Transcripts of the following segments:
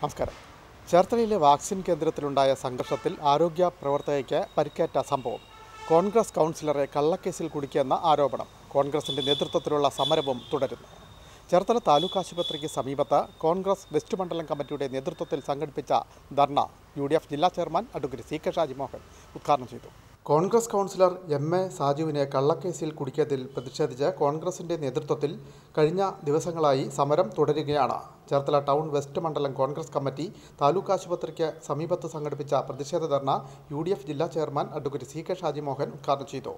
നമസ്കാരം. ചേർത്തലയിലെ വാക്സിൻ കേന്ദ്രത്തിലുണ്ടായ സംഘർഷത്തിൽ ആരോഗ്യ പ്രവർത്തകയ്ക്ക് പരിക്കേറ്റ സംഭവം. കോൺഗ്രസ് കൗൺസിലറെ കള്ളക്കേസിൽ കുടുക്കിയെന്ന ആരോപണം. കോൺഗ്രസിന്റെ നേതൃത്വത്തിലുള്ള സമരവും തുടരുന്നു. ചേർത്തല താലൂക്ക് ആശുപത്രിക്ക് സമീപത്ത് കോൺഗ്രസ് വെസ്റ്റ് മണ്ഡലം കമ്മിറ്റിയുടെ നേതൃത്വത്തിൽ സംഘടിപ്പിച്ച ധർണ UDF ജില്ലാ ചെയർമാൻ അഡ്വക്കേറ്റ് CK ഷാജിമോഹൻ ഉദ്ഘാടനം ചെയ്തു. കോൺഗ്രസ് കൗൺസിലർ MA സാജുവിനെ കള്ളക്കേസിൽ കുടുക്കിയതിൽ പ്രതിഷേധിച്ച് കോൺഗ്രസിന്റെ നേതൃത്വത്തിൽ കഴിഞ്ഞ ദിവസങ്ങളായി സമരം തുടരുകയാണ്. ചേർത്തല ടൗൺ വെസ്റ്റ് മണ്ഡലം കോൺഗ്രസ് കമ്മിറ്റി താലൂക്ക് ആശുപത്രിക്ക് സമീപത്ത് സംഘടിപ്പിച്ച പ്രതിഷേധ ധർണ UDF ജില്ലാ ചെയർമാൻ അഡ്വക്കേറ്റ് CK ഷാജിമോഹൻ ഉദ്ഘാടനം ചെയ്തു.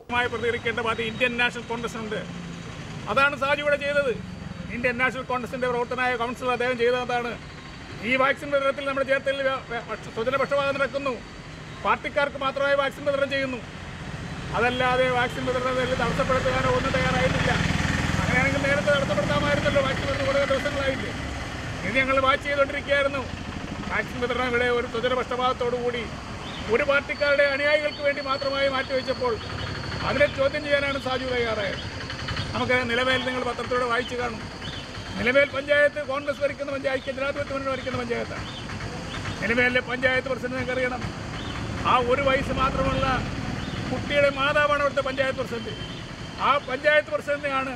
ഇന്ത്യൻ നാഷണൽ കോൺഗ്രസ് ഉണ്ട്. അതാണ് സാജുവിടെ ചെയ്തത്. ഇന്ത്യൻ നാഷണൽ കോൺഗ്രസിന്റെ പ്രവർത്തനായ കൗൺസിലർ അദ്ദേഹം ചെയ്തതാണ്. ഈ വാക്സിൻ വിതരണത്തിൽ നമ്മുടെ ചേർത്തലയിൽ സ്വജനപക്ഷപാതം നടക്കുന്നു. പാർട്ടിക്കാർക്ക് മാത്രമായി വാക്സിൻ വിതരണം ചെയ്യുന്നു. അതല്ലാതെ വാക്സിൻ വിതരണത്തിൽ തടസ്സപ്പെടുത്താനോ ഒന്നും തയ്യാറായിട്ടില്ല. അങ്ങനെയാണെങ്കിൽ നേരത്തെ തടസ്സപ്പെടുത്താമായിരുന്നല്ലോ. വാക്സിൻ വിതരണം കുറേ ദിവസങ്ങളായില്ലേ. ഇത് ഞങ്ങൾ വാച്ച് ചെയ്തുകൊണ്ടിരിക്കുകയായിരുന്നു. വാക്സിൻ വിതരണം ഇവിടെ ഒരു സ്വജനപക്ഷപാതത്തോടുകൂടി ഒരു പാർട്ടിക്കാരുടെ അനുയായികൾക്ക് വേണ്ടി മാത്രമായി മാറ്റിവെച്ചപ്പോൾ അതിനെ ചോദ്യം ചെയ്യാനാണ് സാജു തയ്യാറായത്. നമുക്ക് നിലമേൽ നിങ്ങൾ പത്രത്തിലൂടെ വായിച്ചു കാണും. നിലമേൽ പഞ്ചായത്ത് കോൺഗ്രസ് ഭരിക്കുന്ന പഞ്ചായത്ത്, ജനാധിപത്യ മുന്നണി ഭരിക്കുന്ന പഞ്ചായത്താണ്. നിലമേലിലെ പഞ്ചായത്ത് പ്രസിഡന്റ് നിങ്ങൾക്കറിയണം. ആ ഒരു വയസ്സ് മാത്രമുള്ള കുട്ടിയുടെ മാതാവാണ് അവിടുത്തെ പഞ്ചായത്ത് പ്രസിഡന്റ്. ആ പഞ്ചായത്ത് പ്രസിഡന്റിനെയാണ്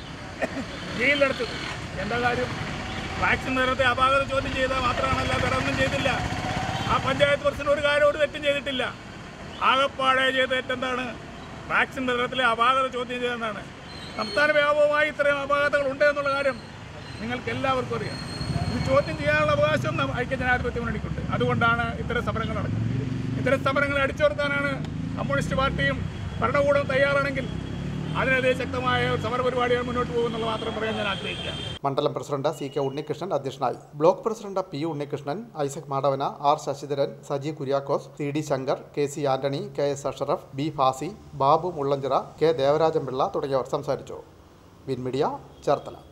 ജയിലിലെടുത്തത്. എന്താ കാര്യം? വാക്സിൻ വിതരണത്തെ അപാകത ചോദ്യം ചെയ്താൽ മാത്രമാണല്ല, വേറെ ഒന്നും ചെയ്തില്ല. ആ പഞ്ചായത്ത് പ്രസിഡന്റ് ഒരു തെറ്റും ചെയ്തിട്ടില്ല. ആകപ്പാടെ ചെയ്ത തെറ്റെന്താണ്? വാക്സിൻ വിതരണത്തിലെ അപാകത ചോദ്യം ചെയ്തതാണ്. സംസ്ഥാന വ്യാപകമായി ഇത്രയും അപാകതകൾ ഉണ്ട് എന്നുള്ള കാര്യം നിങ്ങൾക്ക് എല്ലാവർക്കും അറിയാം. ഇത് ചോദ്യം ചെയ്യാനുള്ള അവകാശം ഐക്യജനാധിപത്യ മുന്നണിക്കുണ്ട്. അതുകൊണ്ടാണ് ഇത്തരം സമരങ്ങൾ നടക്കുന്നത്. ഇത്തരം സമരങ്ങളെ അടിച്ചോർത്താനാണ് കമ്മ്യൂണിസ്റ്റ് പാർട്ടിയും ഭരണകൂടവും തയ്യാറാണെങ്കിൽ അതിനെതിരെ ശക്തമായ ഒരു സമരപരിപാടികൾ മുന്നോട്ട് പോകുമെന്നുള്ള മാത്രം പറയാൻ ഞാൻ ആഗ്രഹിക്കുക. മണ്ഡലം പ്രസിഡന്റ് CK ഉണ്ണികൃഷ്ണൻ അധ്യക്ഷനായി. Block president P Unnikrishnan, Isaac Madavana, R Sasidharan, Saji Kuriakose, CD Shankar, KC Antony, KS Ashraf, B Fasi, Babu Mullanchira, K Devarajan Pillai തുടങ്ങിയവർ സംസാരിച്ചു. വിൻ മീഡിയ, ചേർത്തല.